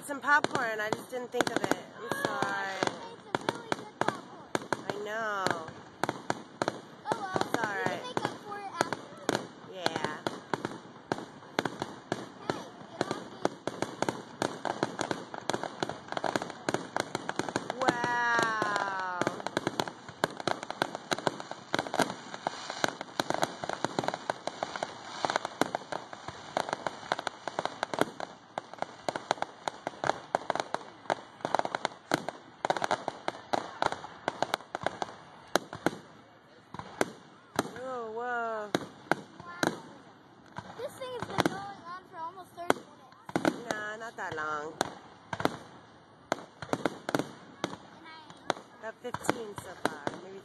some popcorn. I just didn't think of it. I'm sorry. It's a really good popcorn. I know. Oh well. It's alright. We can make up for it after. Yeah. Wow. Oh, whoa. Wow. This thing has been going on for almost 30 minutes. Nah, not that long. And About 15 so far. Maybe